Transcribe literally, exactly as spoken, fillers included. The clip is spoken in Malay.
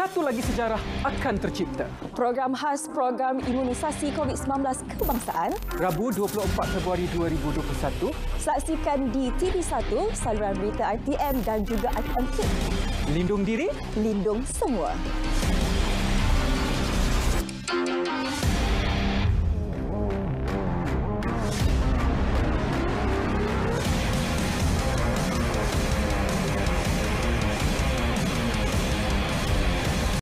satu lagi sejarah akan tercipta. Program khas program imunisasi COVID sembilan belas kebangsaan. Rabu dua puluh empat Februari dua ribu dua puluh satu. Saksikan di T V satu, saluran berita I P M dan juga I P M K. Lindung diri, lindung semua.